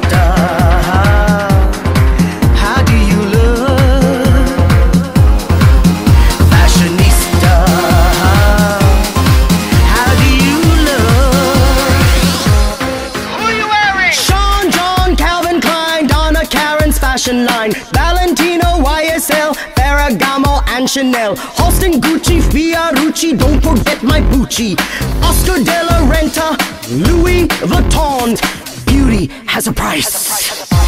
Fashionista, how do you look? Fashionista, how do you look? Who are you wearing? Sean, John, Calvin Klein, Donna Karen's fashion line, Valentino, YSL, Ferragamo and Chanel, Halston, Gucci, Fiorucci, don't forget my Gucci, Oscar de la Renta, Louis Vuitton. Beauty has a price.